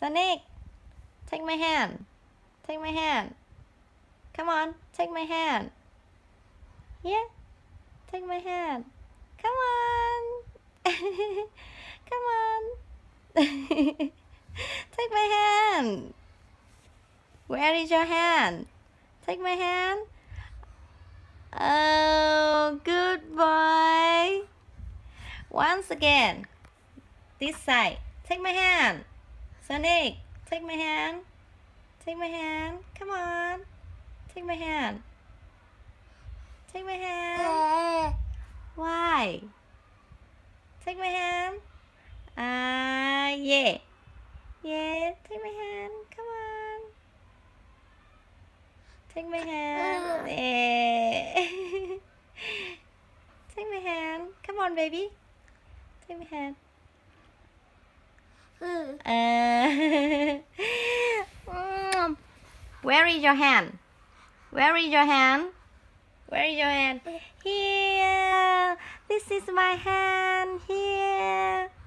Sonic, take my hand. Take my hand. Come on, take my hand. Yeah, take my hand. Come on. Come on. Take my hand. Where is your hand? Take my hand. Oh, good boy. Once again. This side. Take my hand. Sonic, take my hand. Take my hand. Come on. Take my hand. Take my hand. Why? Take my hand. Yeah. Yeah, take my hand. Come on. Take my hand. Yeah. Take my hand. Come on, baby. Take my hand. Where is your hand? Where is your hand? Where is your hand? Here. This is my hand. Here.